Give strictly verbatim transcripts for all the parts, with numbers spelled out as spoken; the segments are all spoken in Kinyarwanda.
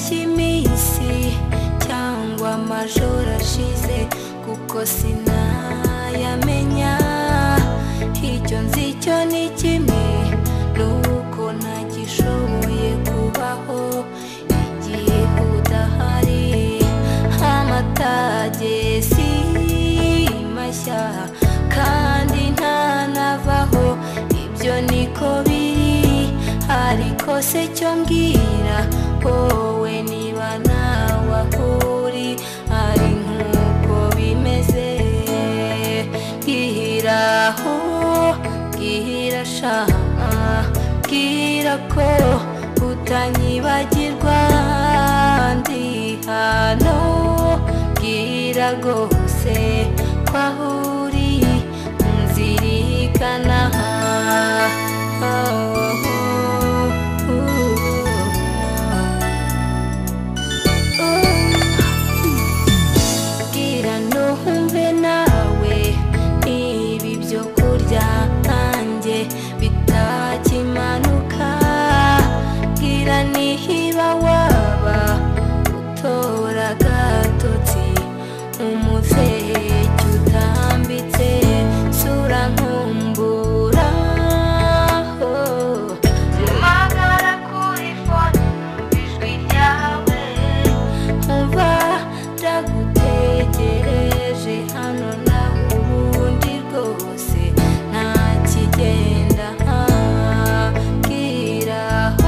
cy'iminsi cyangwa amajoro ashize kuko sinayamenya icyo nzi cyo ni kimwe nuko ntagishoboye kubaho igihe udahari amatage si mashya kandi ntanavaho ibyo niko biri ariko se cyo mbwira wowe niba nawe aho uri ari nkuko bimeze bwiraho bwira sha bwira ko utanyibagirwa ndi hano bwira rwose ko aho uri nzirikana bwira numve nawe niba ibyo kurya nanjye bitakimanuka bwira niba waba utora agatotsi umuseke utambitse sura nkumbura mpamagara kuri fone ijwi ryawe umva ndagutegereje hano nawe ubundi rwose ntakigenda bwira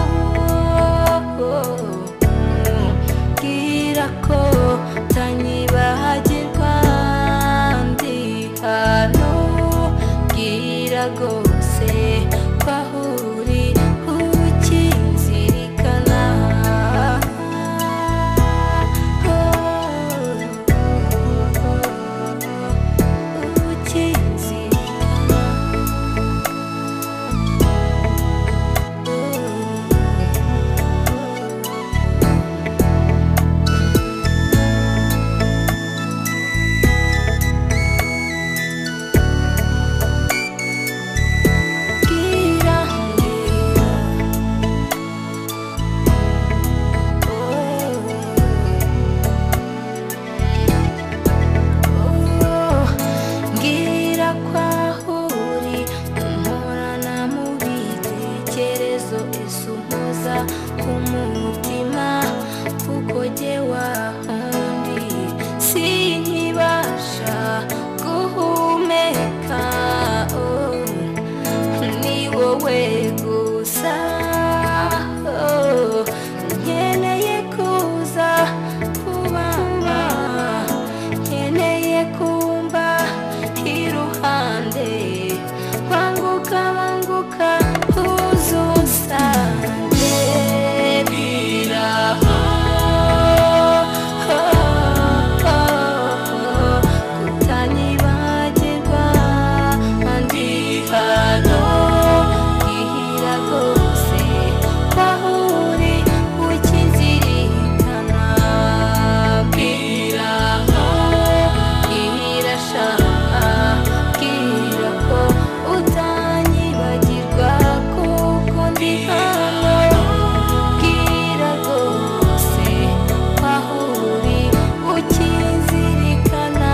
bwira ko utanyibagirwa ndi hano bwira rwose ko aho uri ukinzirikana ukinzirikana bwira bwira ko aho uri umporana mu bitekerezo ese umpoza ku mutima kuko jye wahundi sinkibasha guhumeka oh, ni wowe gusa oh, nkeneye kuza kubamba nkeneye kumva iruhande banguka banguka uzunsange bwira kutanyibagirwa ndi hano bwira rwose ko aho uri ukinzirikana bwira bwira sha bwira ko utanyibagirwa kuko ndi hano bwira rwose ko aho uri ukinzirikana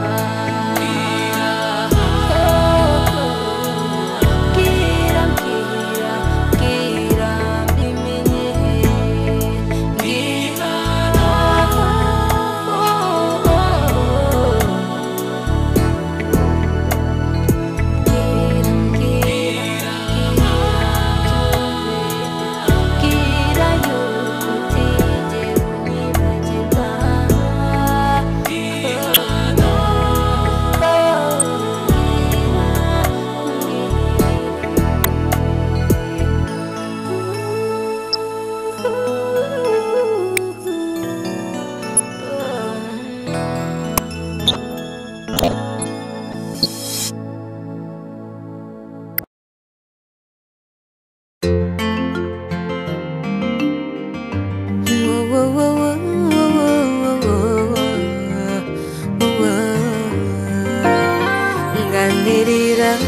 bwira bwira bwira mbimenye bwira bwira yuko utigera unyibagirwa nganirira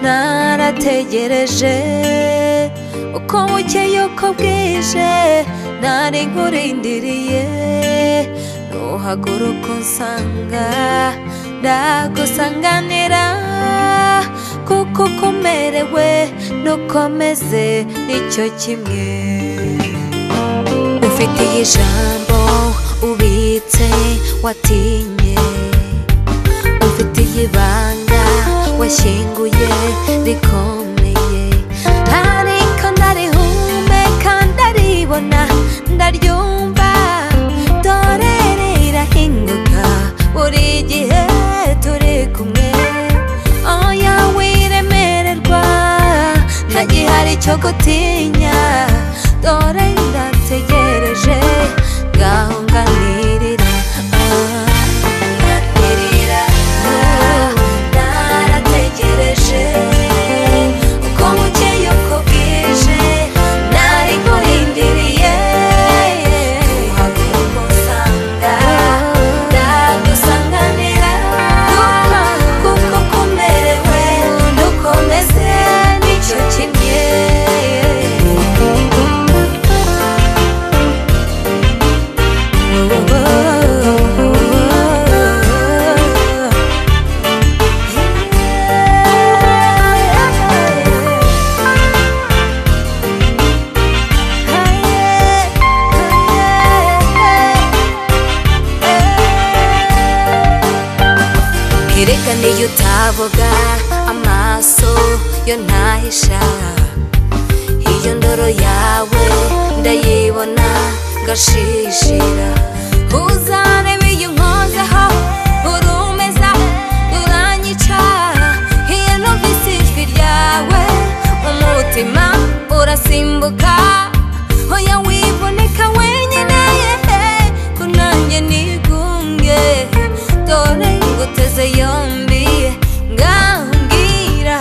narategereje uko bukeye uko bwije nari nkurindiriye nuhaguruka unsanga ndagusanganira kuko ukomerewe nukomeze nicyo kimwe ufitiye ijambo ubitse watinye ufitiye ibanga washyinguye rikomeye ariko ndarihumeka ndaribona ndaryumva dore rirahinduka buri gihe turi kumwe oya wiremererwa ntagihari cyo gutinya dore ndategereje ngaho nganirira nganirira narategereje uko bukeye uko bwije nari nkurindiriye uhaguruka unsanga ndagusanganira kuko ukomerewe nukomeze nicyo kimwe erega niyo utavuga amaso yo ntahisha iyo ndoro yawe ndayibona ngashishira uzarebe iyo nkozeho urumeza uranyica iyo numvise ijwi ryawe umutima urasimbuka oya wiboneka wenyine ko nanjye nigunge dore nguteze yombi ngambwira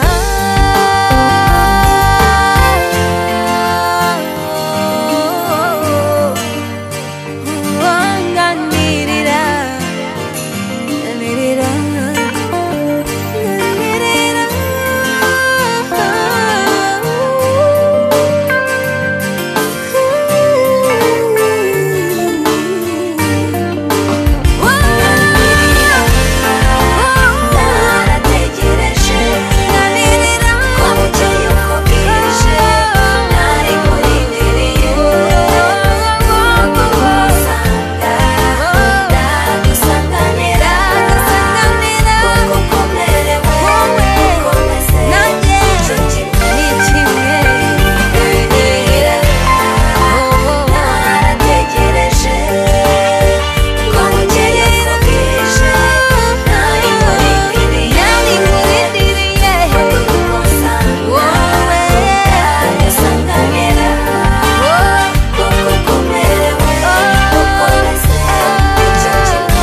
nganirira nganirira nganirira narategereje nganirira ko bukeye uko bwije nari nkurindiriye uhaguruka ndagusanganira kuko ukomerewe ukomeze nicyo kimwe ni kimwe nganirira narategereje ko bukeye uko bwije nari nkurindiriye uhaguruka unsanga ndagusanganira kuko ukomerewe ukomeze nicyo kimwe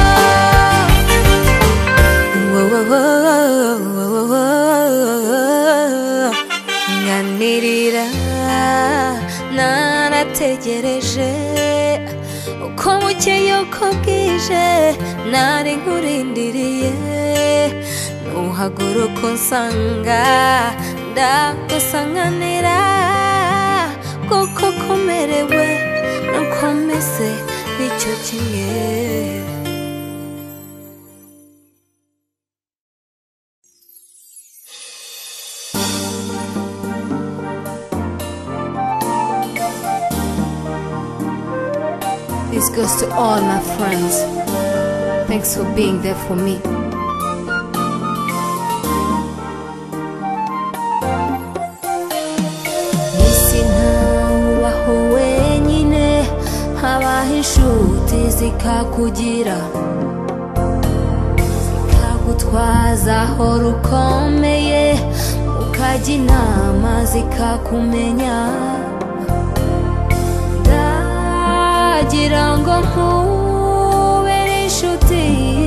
nganirira narategereje uko bukeye uko bwije nari nkurindiriye nuhaguruka unsanga ndagusanganira kuko ukomerewe nukomeze nicyo kimwe This goes to all my friends. Thanks for being there for me. Isi ntawubaho wenyine, habaho inshuti zikakugira, zikagutwaza aho rukomeye, ukajya inama zikakumenya. Ndagira ngo nkubere inshuti,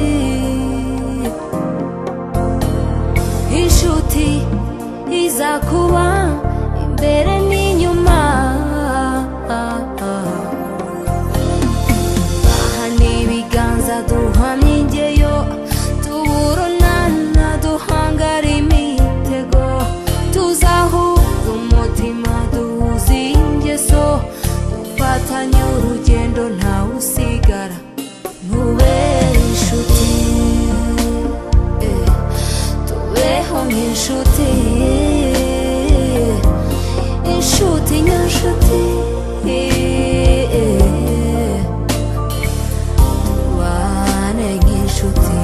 inshuti izakuba imbere n'inyuma. Aha n'ibiganza duhamye ingeyo, tuburunana duhangara imitego, tuzahuza umutima duhuza ingeso, dufata inshuti nyanshuti, tubane nk'inshuti.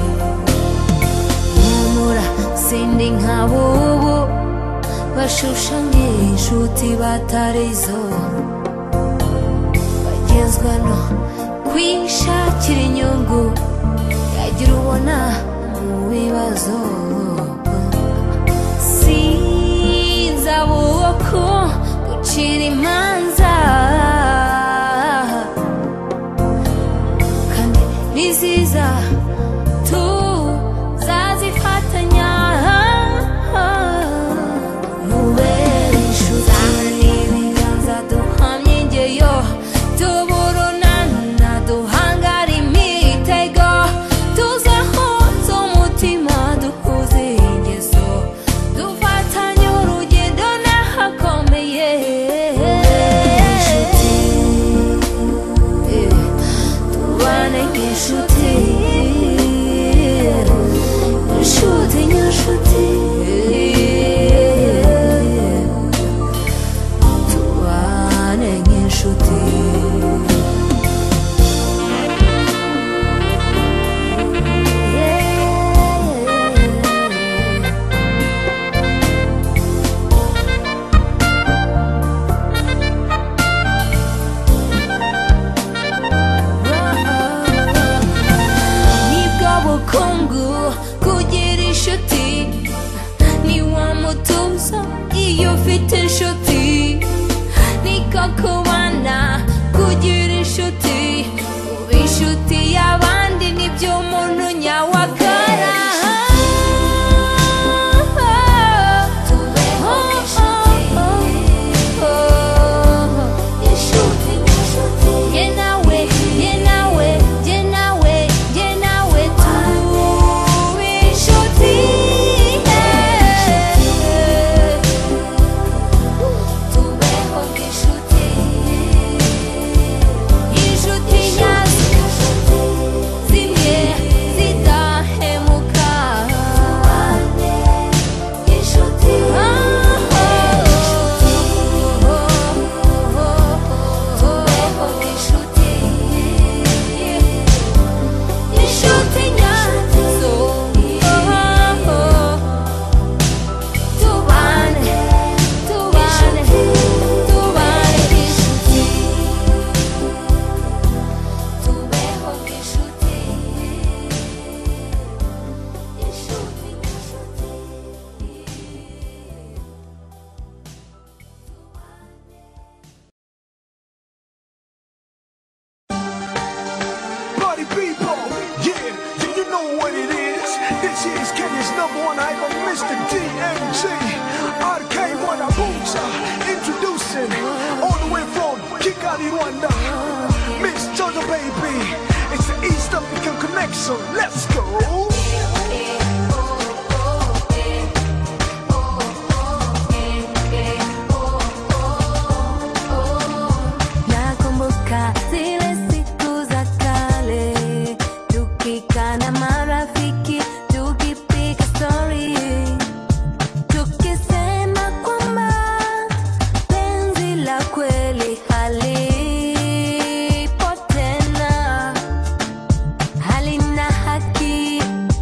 Humura sindi nk'abubu bashusha nk'inshuti batarizo, bagezwa no kwishakira inyungu yagira ubona mu bibazo. Sinzabuwe ko gucira imanza kandi niziza tuzazifatanya. Mubere inshuti n'ibiganza duhamye ingeyo, tuburunana duhangara imitego, tuzahuza umutima duhuze ingeso, dufatanye urugendo n'ahakomeye. Tubane nk'inshuti, inshuti nyanshuti, tubane nk'inshuti. Nibwo bukungu kugira inshuti, ni wa mutuzo iyo ufite inshuti, niko kubana kugira inshuti. Kuba inshuti y'abandi nibyo umuntu nyawe akora. Tubeho inshuti, inshuti n'inshuti, jye nawe, jye nawe, jye nawe, jye nawe, tube inshuti. Tubeho nk'inshuti, inshuti nyazo, zimwe zidahemuka. Inshuti, tubeho nk'inshuti, inshuti nyazo, tubane, tubane, tubane nk'inshuti, tubeho nk'inshuti, inshuti nyanshuti. Party people, yeah, do you know what it is? This is Kenya's number one hyper, Mister D M G. R K Wanabucha, introducing all the way from Kigali, Rwanda, Miss Jojo Baby. It's the East African connection. Let's go. Nakumbuka zile siku za kale, tukikaa na marafiki, tukipiga story, tukisema kwamba penzi la kweli halipo tena, halina haki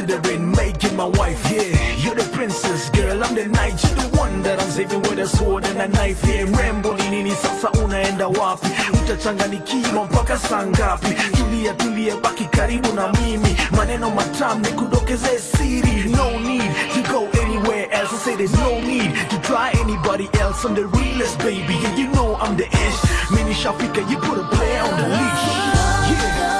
wondering, making my wife, yeah. You're the princess, girl, I'm the knight. You're the one that I'm saving with a sword and a knife, yeah. Rembo ni nini sasa unaenda wapi? Utachanganikiwa mpaka saa ngapi? Tulia tulia baki karibu na mimi, maneno matamu nikudokeze siri. No need to go anywhere else. I say there's no need to try anybody else. I'm the realest, baby, and you know I'm the ish. Mini Shafika, you put a player on the leash. Yeah.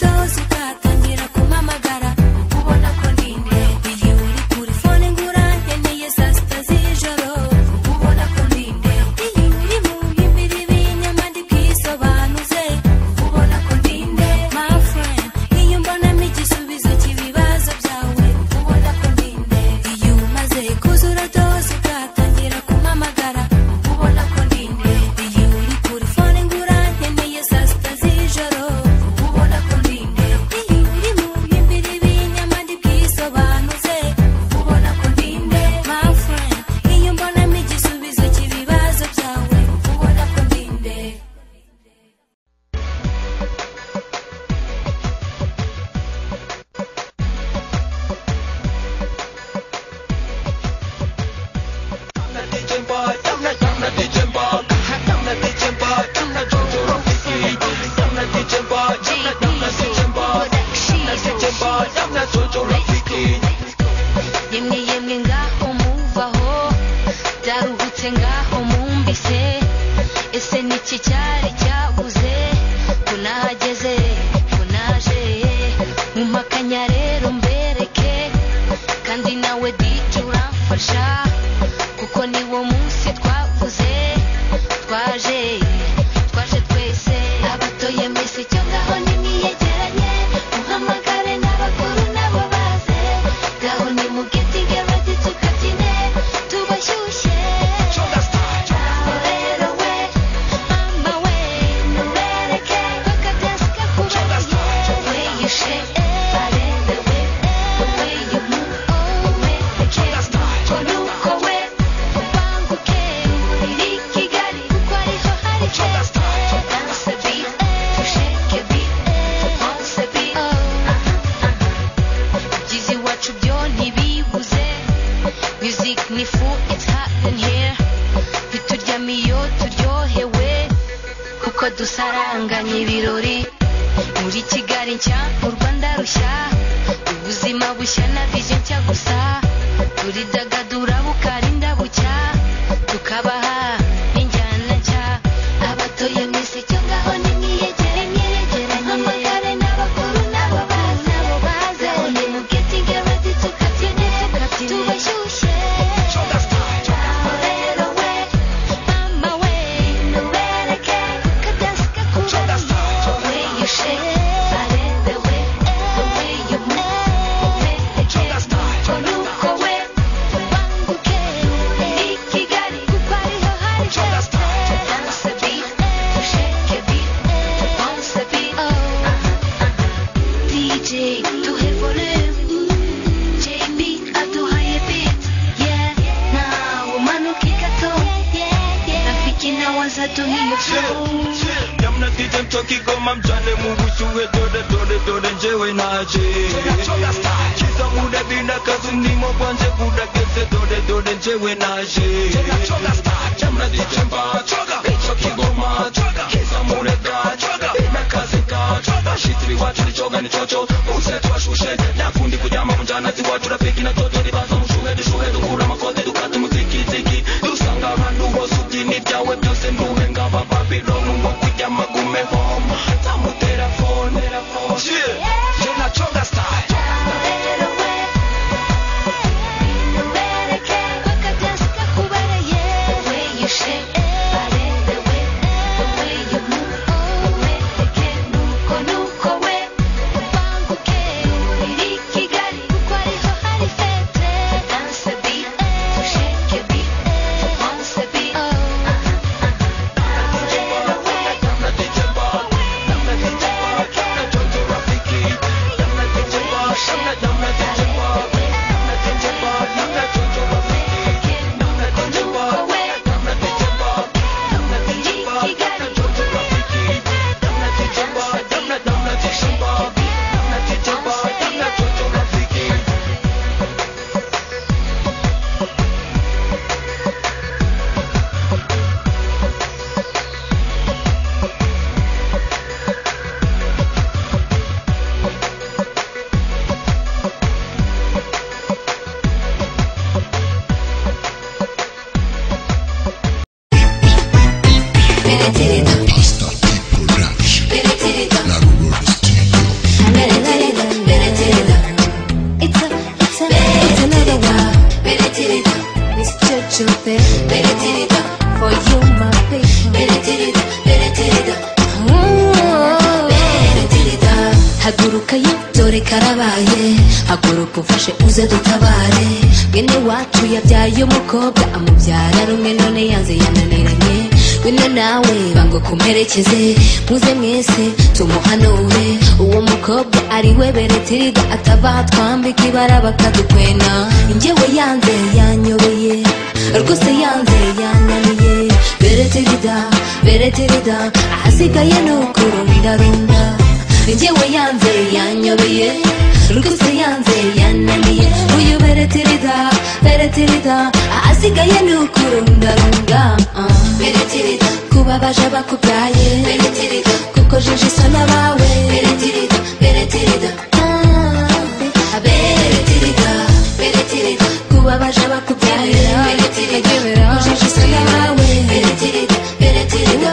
Ukatangira kumamagara ubona ko ndinde iyo uri kuri phone nguranye yemwe yemwe ngaho muvaho byaruhutse ngaho mumbise ese niki cyari cyabuze kunahageze kunaje mumpakanya rero mbereke kandi nawe dije uramfasha kuko niwo munsi twavuze twaje twaje twese abatoye mwese cyo ngaho nimwiyegeranye muhamagare n'abakuru nabo baze ngaho nimugetinge ready tukabyine tubashyushye rero we mama we nubereke bakadansi kakubaye the way you shake body the way the way you move ubereke konuko we ubanguke uri Kigali kuko ariho hari fete dance a beat to shake a beat bounce a beat Jizi wacu byo ntibibuze music ni full it's hot in here bituryamiyo turyohewe kuko dusaranganya ibirori muri Kigali nshya mu Rwanda rushya ubuzima bushya na vision nshya gusa turidagadura bukarinda bucya tukabaha injyana nshya abatoye mwese cyo ngaho nimwiyegere mwiyegeranye amagare n'abakuru nabo baze nabo baze nimugetinge ready tukabyine tubashyushye rero we mama we nubereke bakadansi kakubaye the way you shake body the way the way you move ubereke konuko we ubanguke uri Kigali kuko ariho hari fete dance a beat to shake a beat to bounce a beat D J duhe volume J B aduhaye beat yeah now umanuke gato rafiki nawe azaduha iyo flow Yamna dije mtoki goma mjane mubushuwe dode dode dode njewe naje Kiza muda bina kazu nimo kwanje buda gese dode dode njewe naje Yamna dije mba mtoki goma Kiza muda da bina kazi ka Shitiri watu ni choga ni chocho Use tuwa shushe Nakundi kujama mjana zi watu rafiki na toto Ribaza mshuhe dushuhe duhura makote dukati muziki ziki Dusanga randu wosuki ni jawe byose nduhe ngaba Babylon wakujya magume home Tamu telefone Yeah, jena choga style rero we nubereke bakadansi kakubaye the way you shake body the way the way you move ubereke nuko nuko we ubanguke uri Kigali kuko ariho hari fete dance a beat to shake a beat to bounce a beat rero we Yamna dije mba Yamna dije mba Yamna jojo rafiki Yamna dije mba Yamna yamna dije mba Yamna dije mba Yamna jojo rafiki Yamna dije mba Yamna dije mba Yamna dije mba Yamna jojo rafiki Yamna dije mba Yamna yamna dije mba Yamna dije mba Yamna jojo rafiki Pasta Production. La Road Studio. It's a, it's a, it's another one. Mister Chupe, for you my patient. Haguruka ye dore karabaye haguruka ufashe uze dutabare bene wacu yabyaye umukobwa amubyara rumwe none yanze yananiranye bene nawe bango kumerekeze muze mwese tumuhanure uwo mukobwa ari we beretirida atava twambika ibara bakadukwena njyewe yanze yanyobeye rwose yanze yananiye beretirida beretirida ahasigaye nukurundarunda njyewe yanze yanyobeye rwose yanze yananiye uyu beretirida beretirida ahasigaye nukurundarunda beretirida kubabaje bakubyaye beretirida kuko jije isa n'abawe beretirida beretirida beretirida beretirida kubabaje abakubyaye beretirida ujije isa n'abawe beretirida beretirida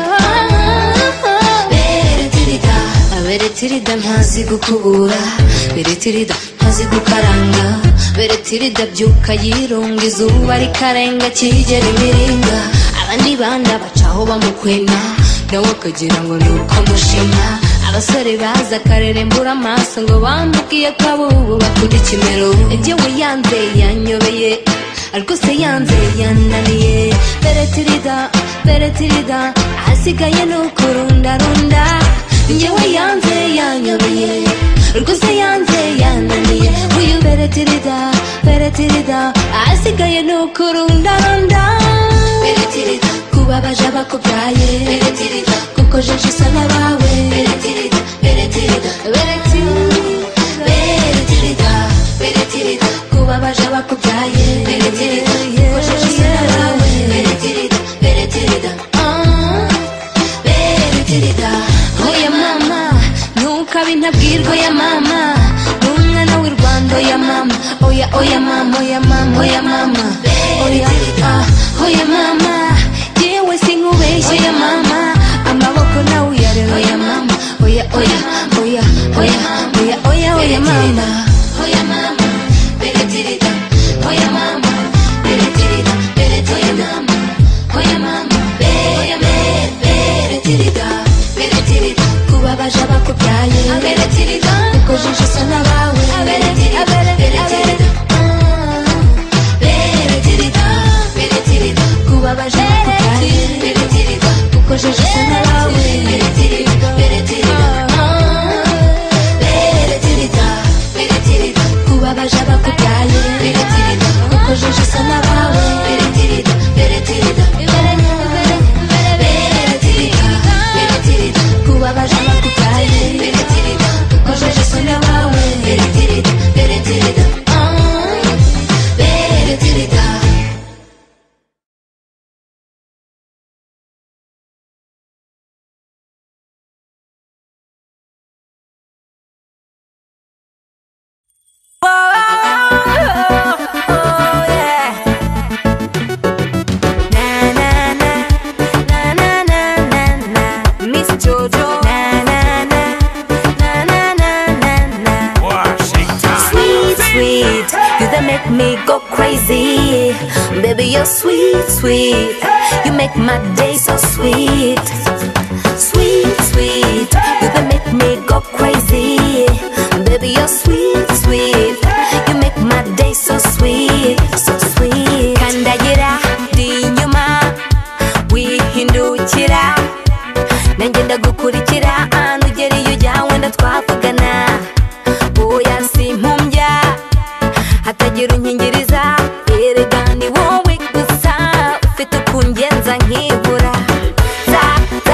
beretirida beretirida ntazi gukubura beretirida ntazi gukaranga beretirida byuka yirunga izuba rikarenga kigera imiringa abandi bana bacaho bamukwena nawe akagira ngo ni uko mushima abasore baza akarerembura amaso ngo bamubwiye ko abubu bakunda ikimero njyewe yanze yanyobeye ariko se yanze yananiye beretirida beretirida ahasigaye ni ukurundarunda njyewe yanze yanyobeye ariko se yanze yananiye uyu beretirida beretirida ahasigaye ni ukurundarunda beretirida kubabaje abakubyaye beretirida kuko jeje isa n'abawe beretirida beretirida beretirida beretirida kubabaje abakubyaye beretirida kuko jeje isa n'abawe beretirida beretirida beretirida oya mama ntukabe intabwirwa ya mama n'umwana w'i Rwanda oya mama oya oya mama oya mama oya mama oya ah oya mama yewe sinkubeshye oya mama amaboko nawe uyareba oya mama oya oya oya oya oya oya oya mama oya mama beretirida oya mama beretirida beretirida oya mama oya beretirida beretirida kubabaje abakubyaye beretirida kuko jeje isa n'abawe beretirida beretirida beretirida beretirida kubabaje abakubyaye beretirida kuko jeje isa n'abawe beretirida beretirida beretirida beretirida kubabaje abakubyaye beretirida kuko jeje isa n'abawe beretirida beretirida beretirida kubabaje abakubyaye beretirida kuko jeje isa n'abawe beretirida beretirida beretirida Me go crazy, baby, you're sweet, sweet. You make my day so sweet, sweet, sweet. You that make me go crazy, baby, you're sweet, sweet. You make my day so sweet, so sweet. Kandagira di nyuma, wihindukira, nanjye ndagukurikira, anugere iyo ujya wenda twavugana. Oya simpumbya hatagira unkingiriza erega ni wowe gusa ufite ukungenza nkibura za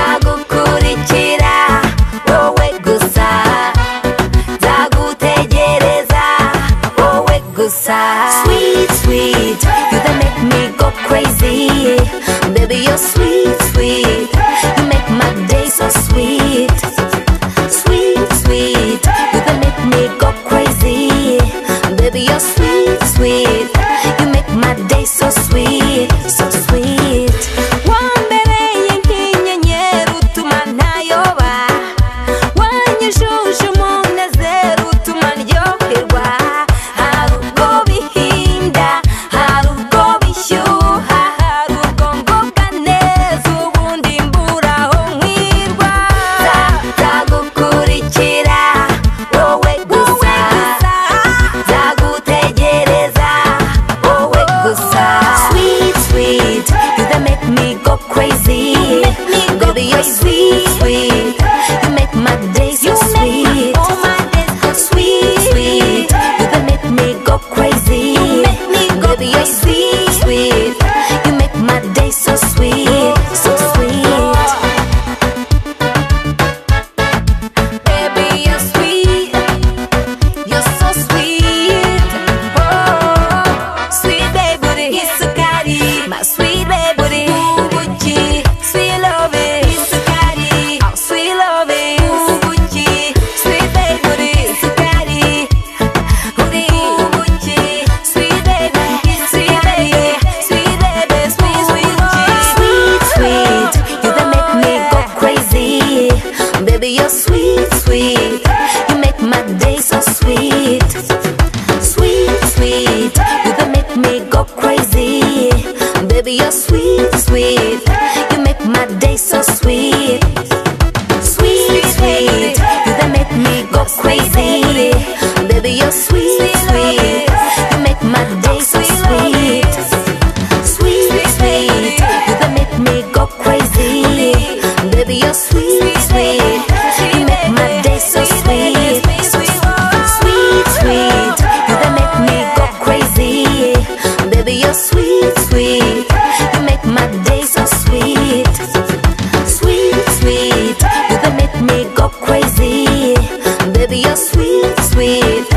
Baby, you're sweet, sweet. You make my day so sweet. Sweet, sweet. You can make me go crazy. Baby, you're sweet, sweet.